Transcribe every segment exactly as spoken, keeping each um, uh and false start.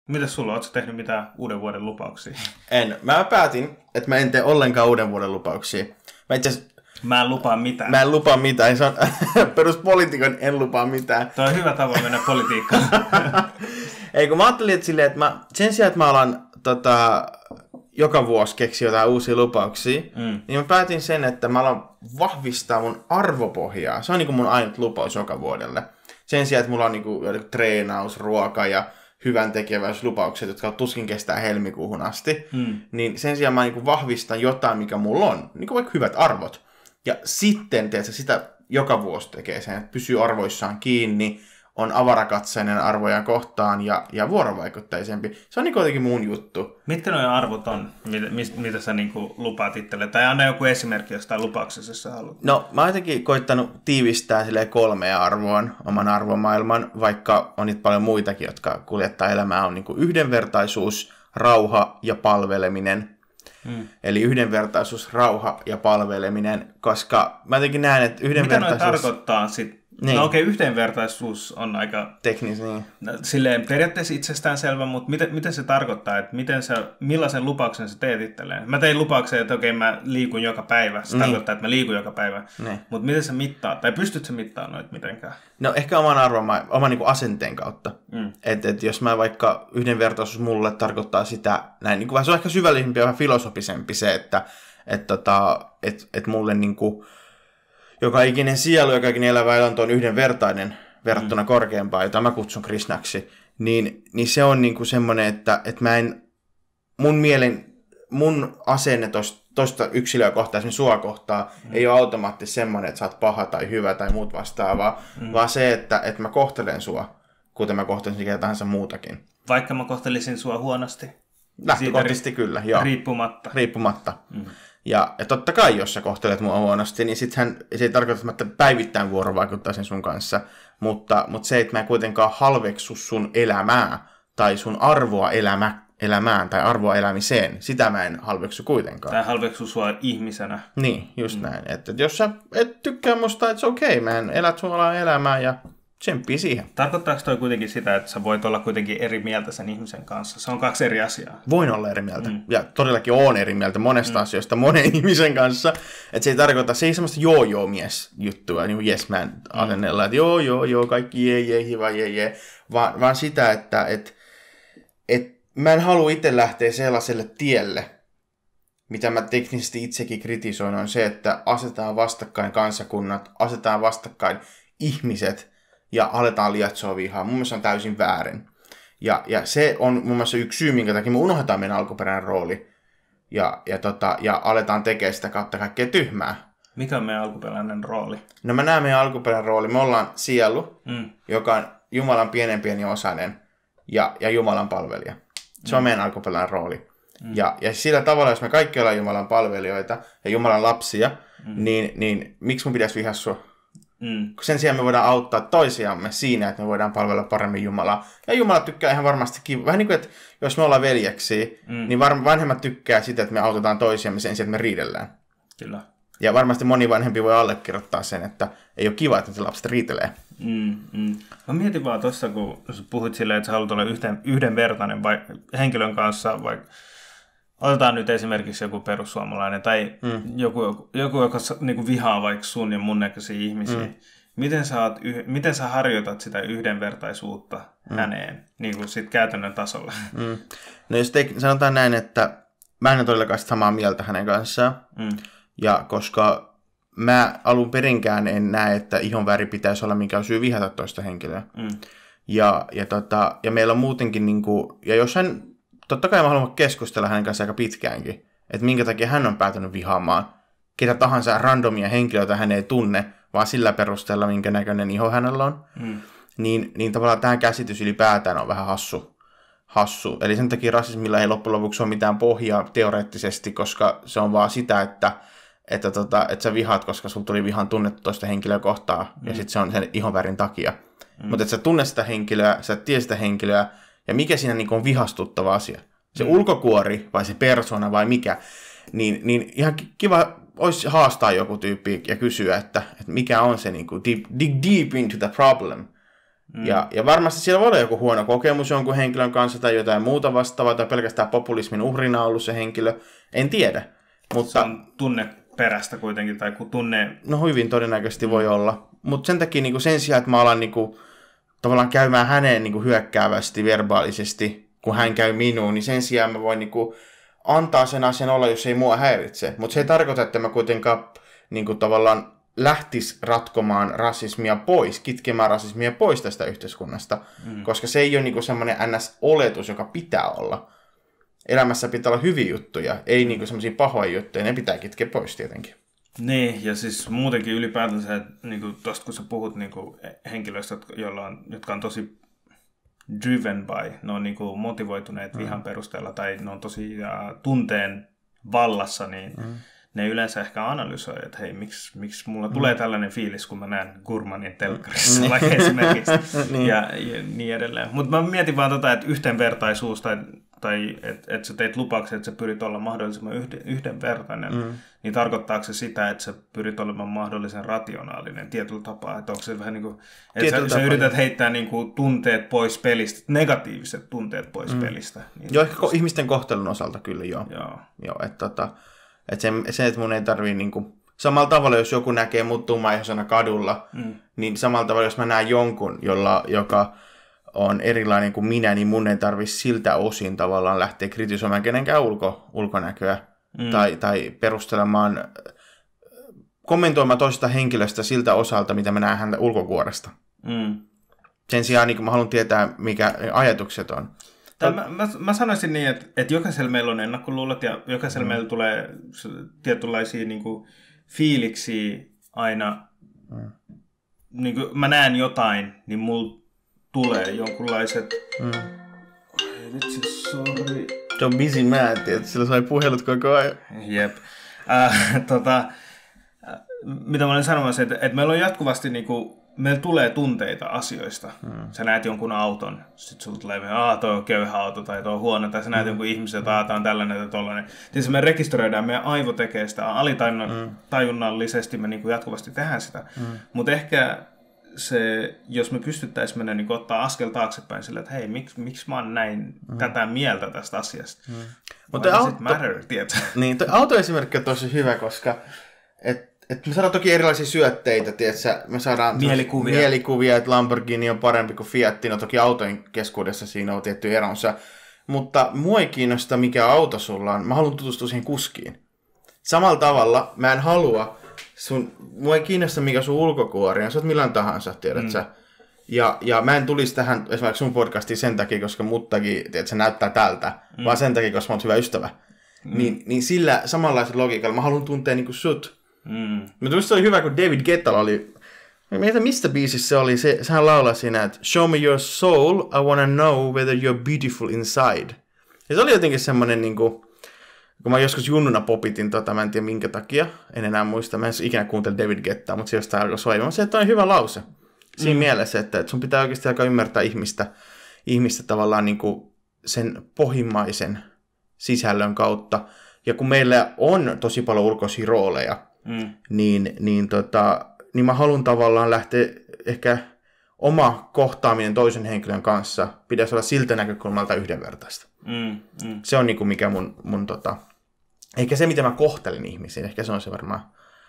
Mitäs sulla? Ootko tehnyt mitään uuden vuoden lupauksia? En. Mä päätin, että mä en tee ollenkaan uuden vuoden lupauksia. Mä itse Mä en lupaa mitään. Mä en lupaa mitään. Se on peruspoliitikon en lupaa mitään. Tuo on hyvä tapa mennä politiikkaan. Ei, kun mä ajattelin, että, silleen, että mä, sen sijaan, että mä alan tota, joka vuosi keksiä jotain uusia lupauksia, mm. niin mä päätin sen, että mä alan vahvistaa mun arvopohjaa. Se on niin kuin mun ainut lupaus joka vuodelle. Sen sijaan, että mulla on niin kuin treenaus, ruoka ja hyvän tekeväislupaukset, jotka tuskin kestää helmikuuhun asti, mm. niin sen sijaan mä niin kuin vahvistan jotain, mikä mulla on, niin kuin vaikka hyvät arvot. Ja sitten, tiedätkö, sitä joka vuosi tekee sen, että pysyy arvoissaan kiinni, on avarakatseinen arvoja kohtaan ja, ja vuorovaikutteisempi. Se on niin kuitenkin mun juttu. Mitkä nuo arvot on, mitä, mitä sä niin kuin lupaat itselle? Tai anna joku esimerkki jostain lupauksessa, jos sä haluat. No, mä oon jotenkin koittanut tiivistää kolmea arvoon, oman arvomaailman, vaikka on niitä paljon muitakin, jotka kuljettaa elämää. On niin kuin yhdenvertaisuus, rauha ja palveleminen. Hmm. Eli yhdenvertaisuus, rauha ja palveleminen, koska mä jotenkin näen, että yhdenvertaisuus... Mitä noi tarkoittaa sitten? Niin. No okei, okay, yhdenvertaisuus on aika... Teknis, niin. Silleen periaatteessa itsestäänselvä, mutta miten, miten se tarkoittaa, että miten sä, millaisen lupauksen sä teet itselleen? Mä tein lupauksen, että okei, okay, mä liikun joka päivä. Se niin. tarkoittaa, että mä liikun joka päivä. Niin. Mutta miten sä mittaat? Tai pystyt sä mittaamaan noita mitenkään? No ehkä oman arvon, oman niin kuin asenteen kautta. Mm. Että et jos mä vaikka yhdenvertaisuus mulle tarkoittaa sitä, näin, niin kuin, se on ehkä syvällisempi ja vähän filosofisempi se, että et, tota, et, et mulle niin kuin, joka ikinen sielu, joka ikinen elävä eläntö on yhdenvertainen verrattuna mm. korkeampaan, jota mä kutsun Krishnaksi, niin, niin se on niinku semmoinen, että, että mä en, mun mielen, mun asenne tosta yksilöä kohtaan, esimerkiksi sua kohtaan, mm. ei ole automaattisesti semmoinen, että sä oot paha tai hyvä tai muut vastaavaa, mm. vaan se, että, että mä kohtelen sua, kuten mä kohtelisin ketä tahansa muutakin. Vaikka mä kohtelisin sua huonosti? Lähtökohtaisesti kyllä, joo. Riippumatta? Riippumatta. Mm. Ja, ja totta kai, jos sä kohtelet mua huonosti, niin sittenhän se ei tarkoita, että päivittäin vuorovaikuttaa sen sun kanssa, mutta, mutta se, että mä en kuitenkaan halveksu sun elämää tai sun arvoa elämä, elämään tai arvoa elämiseen, sitä mä en halveksu kuitenkaan. Tai halveksu sua ihmisenä. Niin, just mm. näin. Että, että jos sä et tykkää musta, että se okei, okay, mä en elät sun elämää ja tsemppii siihen. Tarkoittaako toi kuitenkin sitä, että sä voit olla kuitenkin eri mieltä sen ihmisen kanssa? Se on kaksi eri asiaa. Voin olla eri mieltä. Mm. Ja todellakin oon eri mieltä monesta mm. asioista monen ihmisen kanssa. Että se ei tarkoita, se ei semmoista joo-joo-mies-juttua, niin kuin yes man asennella, että joo, joo, joo, kaikki jee, jee, hiva, jee, jee. Vaan, vaan sitä, että et, et mä en halua itse lähteä sellaiselle tielle, mitä mä teknisesti itsekin kritisoin, on se, että asetetaan vastakkain kansakunnat, asetetaan vastakkain ihmiset, ja aletaan lietsoa vihaa. Mun mielestä on täysin väärin. Ja, ja se on mun mielestä yksi syy, minkä takia me unohdetaan meidän alkuperäinen rooli. Ja, ja, tota, ja aletaan tekemään sitä kautta kaikkea tyhmää. Mikä on meidän alkuperäinen rooli? No mä näen meidän alkuperäinen rooli. Me ollaan sielu, mm. joka on Jumalan pienen pieni osainen ja, ja Jumalan palvelija. Se mm. on meidän alkuperäinen rooli. Mm. Ja, ja sillä tavalla, jos me kaikki ollaan Jumalan palvelijoita ja Jumalan lapsia, mm. niin, niin miksi mun pitäisi vihaa sua? Mm. Sen sijaan me voidaan auttaa toisiamme siinä, että me voidaan palvella paremmin Jumalaa. Ja Jumala tykkää ihan varmasti, vähän niin kuin, että jos me ollaan veljeksiä, mm. niin vanhemmat tykkää sitä, että me autetaan toisiamme sen sijaan, että me riidellään. Kyllä. Ja varmasti moni vanhempi voi allekirjoittaa sen, että ei ole kiva, että lapset riitelee. Mm, mm. Mä mietin vaan tuossa, kun puhuit silleen, että sä haluat olla yhden, yhdenvertainen vai, henkilön kanssa, vaikka otetaan nyt esimerkiksi joku perussuomalainen tai mm. joku, joku, joka niin vihaa vaikka sun ja mun näköisiä ihmisiä. Mm. Miten, sä oot, miten sä harjoitat sitä yhdenvertaisuutta mm. häneen niin kuin sit käytännön tasolla? Mm. No jos te, sanotaan näin, että mä en ole todellakaan samaa mieltä hänen kanssaan. Mm. Ja koska mä alun perinkään en näe, että ihonväri pitäisi olla mikä on syy vihata toista henkilöä. Mm. Ja, ja, tota, ja meillä on muutenkin, niin kuin, ja jos hän... Totta kai mä haluan keskustella hänen kanssaan aika pitkäänkin, että minkä takia hän on päätynyt vihaamaan ketä tahansa randomia henkilöitä hän ei tunne, vaan sillä perusteella, minkä näköinen iho hänellä on. Mm. Niin, niin tavallaan tämä käsitys ylipäätään on vähän hassu. hassu. Eli sen takia rasismilla ei loppujen lopuksi ole mitään pohjaa teoreettisesti, koska se on vaan sitä, että, että, tota, että sä vihaat, koska sulla tuli vihan tunnettu toista henkilöä kohtaan, mm. ja sitten se on sen ihonvärin takia. Mm. Mutta että sä tunnet sitä henkilöä, sä et tiedä sitä henkilöä, ja mikä siinä niin on vihastuttava asia? Se mm. ulkokuori vai se persona vai mikä? Niin, niin ihan kiva olisi haastaa joku tyyppi ja kysyä, että, että mikä on se, niin kuin, deep, dig deep into the problem. Mm. Ja, ja varmasti siellä voi olla joku huono kokemus jonkun henkilön kanssa tai jotain muuta vastaavaa, tai pelkästään populismin uhrina ollut se henkilö. En tiedä. Mutta se on tunneperäistä kuitenkin, tai kun tunne... No hyvin todennäköisesti mm. voi olla. Mutta sen takia niin sen sijaan, että mä alan niin kuin, tavallaan käymään häneen niin kuin hyökkäävästi, verbaalisesti, kun hän käy minuun, niin sen sijaan mä voin niin kuin, antaa sen asian olla, jos ei mua häiritse. Mutta se ei tarkoita, että mä kuitenkaan niin kuin, tavallaan lähtisi ratkomaan rasismia pois, kitkemään rasismia pois tästä yhteiskunnasta, mm. koska se ei ole niin kuin semmoinen N S-oletus, joka pitää olla. Elämässä pitää olla hyviä juttuja, ei mm. niin kuin semmoisia pahoja juttuja, ne pitää kitkeä pois tietenkin. Niin, ja siis muutenkin ylipäätänsä, että niin tuosta kun sä puhut niin kuin henkilöistä, joilla on, jotka on tosi driven by, ne on niin kuin motivoituneet mm. vihan perusteella, tai ne on tosi uh, tunteen vallassa, niin mm. ne yleensä ehkä analysoi, että hei, miksi, miksi mulla mm. tulee tällainen fiilis, kun mä näen Gurmanin telkkarissa, mm. vaikka esimerkiksi, niin. ja, ja niin edelleen. Mutta mä mietin vaan tota, että yhteenvertaisuus, tai, tai että et sä teit lupauksen, että sä pyrit olla mahdollisimman yhden, yhdenvertainen, mm. niin tarkoittaako se sitä, että sä pyrit olemaan mahdollisen rationaalinen tietyllä tapaa? Että onko se vähän niin kuin, että sä, sä yrität heittää niin kuin tunteet pois pelistä, negatiiviset tunteet pois mm. pelistä. Niin joo, ehkä ko- ihmisten kohtelun osalta kyllä joo. Joo. joo että tota... Että se, se, että mun ei tarvii niinku... Samalla tavalla, jos joku näkee mut tummaihoisena kadulla, mm. niin samalla tavalla, jos mä näen jonkun, jolla, joka on erilainen kuin minä, niin mun ei tarvii siltä osin tavallaan lähteä kritisoimaan kenenkään ulko, ulkonäköä mm. tai, tai perustelemaan, kommentoimaan toisesta henkilöstä siltä osalta, mitä mä näen häntä ulkokuoresta. Mm. Sen sijaan niin mä haluan tietää, mikä ajatukset on. Tai mä, mä, mä sanoisin niin, että, että jokaisella meillä on ennakkoluulot ja jokaisella mm. meillä tulee tietynlaisia niin kuin, fiiliksiä aina. Mm. Niin kuin mä näen jotain, niin mulla tulee jonkunlaiset... Mm. Ai vitsi, sorry. Se on busy man, että sillä sai puhelut koko ajan. Jep. Äh, tota, äh, mitä mä olin sanomassa, että, että meillä on jatkuvasti... Niin kuin, meillä tulee tunteita asioista. Hmm. Sä näet jonkun auton, sit sulla tulee vähän, aah, toi on köyhä auto, tai toi on huono, tai sä näet hmm. jonkun ihmisen, että aah, tää on tällainen tai tollainen. Tietysti me rekisteröidään, meidän aivo tekee sitä alitajunnallisesti, me niinku jatkuvasti tehdään sitä. Hmm. Mutta ehkä se, jos me pystyttäisiin mennä niin ottaa askel taaksepäin sillä, että hei, miksi, miksi mä oon näin hmm. tätä mieltä tästä asiasta? Hmm. Mutta auto... it matter, tietää? Niin, toi autoesimerkki on tosi hyvä, koska et Et me saadaan toki erilaisia syötteitä, tietsä, me saadaan mielikuvia. mielikuvia, että Lamborghini on parempi kuin Fiat, no toki autojen keskuudessa siinä on tietty eronsa, mutta mua ei kiinnosta mikä auto sulla on, mä haluan tutustua siihen kuskiin. Samalla tavalla mä en halua, sun, mua ei kiinnosta mikä sun ulkokuori on, sä oot millään tahansa, tiedät mm. sä. Ja, ja mä en tulisi tähän esimerkiksi sun podcastiin sen takia, koska muttakin, tiedät, se näyttää tältä, mm. vaan sen takia, koska mä oon hyvä ystävä. Mm. Niin, niin sillä samanlaisella logiikalla mä haluan tuntea niinku sut. Mm. Mutta se oli hyvä, kun David Guettalla oli, mietin mistä biisissä se oli, se, sehän laulaa siinä, että show me your soul, I wanna know whether you're beautiful inside. Ja se oli jotenkin semmoinen, niin kuin, kun mä joskus junnuna popitin tota, mä en tiedä minkä takia, en enää muista, mä en ikinä kuuntele David Guettaa, mutta se jostain alkoi soimaan, se, että on hyvä lause. Siinä mm. mielessä, että, että sun pitää oikeasti alkaa ymmärtää ihmistä, ihmistä tavallaan niin kuin sen pohjimmaisen sisällön kautta. Ja kun meillä on tosi paljon ulkoisia rooleja, Mm. Niin, niin, tota, niin mä haluan tavallaan lähteä ehkä oma kohtaaminen toisen henkilön kanssa pitäisi olla siltä näkökulmalta yhdenvertaista. Mm, mm. Se on niinku mikä mun, mun tota, eikä se miten mä kohtelen ihmisiä, ehkä se on se varmaan.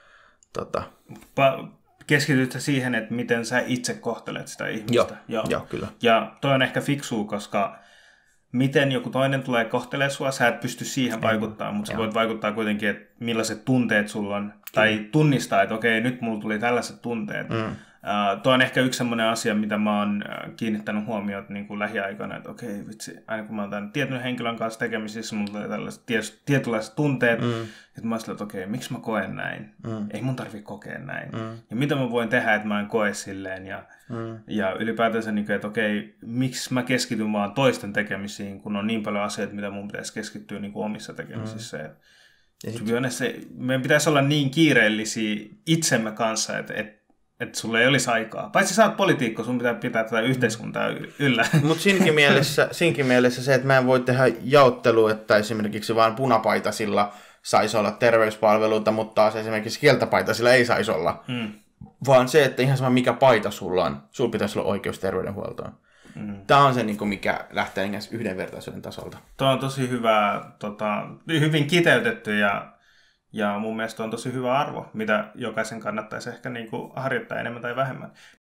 Tota. Pa- keskityt siihen, että miten sä itse kohtelet sitä ihmistä. Joo, joo. joo kyllä. Ja toi on ehkä fiksua, koska miten joku toinen tulee kohtelemaan sua, sä et pysty siihen vaikuttamaan, mutta sä voit vaikuttaa kuitenkin, että millaiset tunteet sulla on, tai tunnistaa, että okei, nyt mulla tuli tällaiset tunteet. Mm. Uh, tuo on ehkä yksi semmoinen asia, mitä mä oon kiinnittänyt huomioon niin kuin lähiaikana, että okei, vitsi, aina kun mä oon tämän tietyn henkilön kanssa tekemisissä, mulla tulee tällaiset ties, tietynlaiset tunteet, mm. että mä oon sillä, että okei, miksi mä koen näin? Mm. Ei mun tarvitse kokea näin. Mm. Ja mitä mä voin tehdä, että mä en koe silleen, ja, mm. ja ylipäätänsä, niin kuin, että okei, miksi mä keskityn vaan toisten tekemisiin, kun on niin paljon asioita, mitä mun pitäisi keskittyä niin kuin omissa tekemisissä. Mm. Ja sit... se, meidän pitäisi olla niin kiireellisiä itsemme kanssa, että, että että sulla ei olisi aikaa. Paitsi sä oot poliitikko, sun pitää pitää tätä yhteiskuntaa yllä. Mutta siinäkin mielessä, siinäkin mielessä se, että mä en voi tehdä jaottelua, että esimerkiksi vaan punapaitasilla saisi olla terveyspalveluita, mutta taas esimerkiksi keltapaitasilla ei saisi olla. Hmm. vaan se, että ihan sama mikä paita sulla on, sulla pitäisi olla oikeus terveydenhuoltoon. Mm. Tämä on se, niin kuin mikä lähtee yhdenvertaisuuden tasolta. Tuo on tosi hyvä, tota, hyvin kiteytetty ja, ja mun mielestä on tosi hyvä arvo, mitä jokaisen kannattaisi ehkä niin kuin harjoittaa enemmän tai vähemmän.